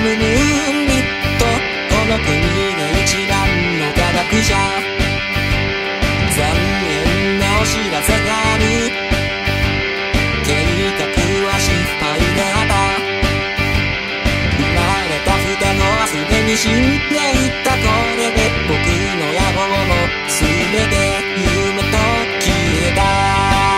ムムーンリット、この国で一番の科学者。残念なお知らせがある。計画は失敗であった。生まれた双子はすでに死んでいた。これで僕の野望も全て夢と消えた。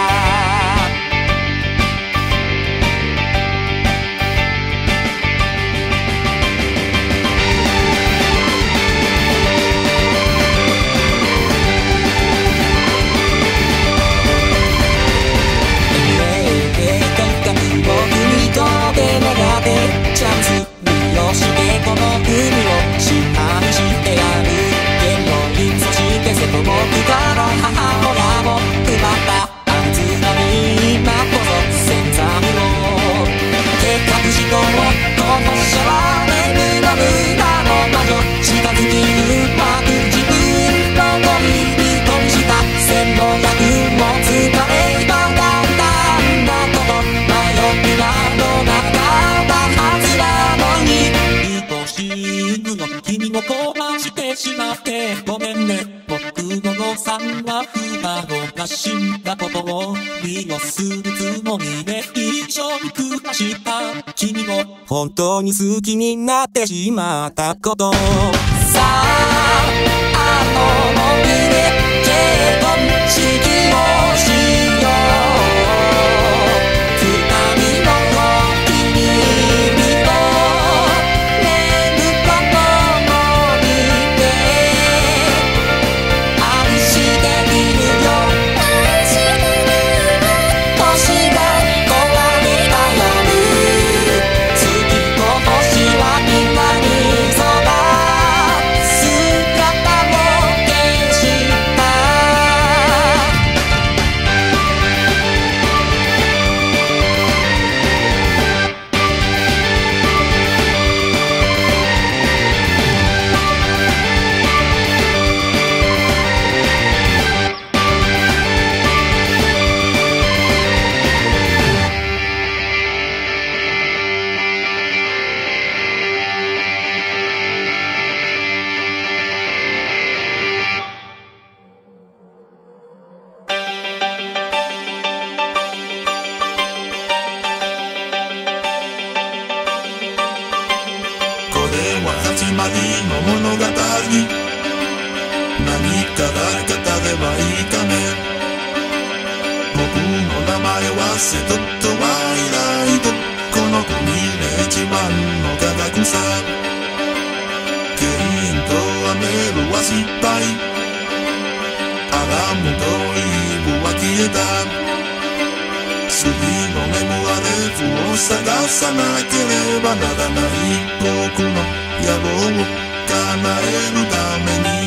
チャンス利用してこの国を支配してやる。言論にそして瀬戸僕から母親も奪ったあいつらに今こそ潜在を計画思考をこの者は眠の村の魔女近づきうまく自分の恋に恋した千の役も疲ればだんだんだと迷いなの中君を壊してしまってごめんね。僕のおさんは双子が死んだことを利用するつもりで一緒に暮らした。君を本当に好きになってしまったことさあ、あの森で結婚式をしよう。二人のお気に入りを始まりの物語。何か誰か食べばいいかね。僕の名前はセトットワイライト。この国で一番の科学者。ケインとアメルは失敗。アラムとイブは消えた。次のメモアレフを探さなければならない。僕の野望を叶えるために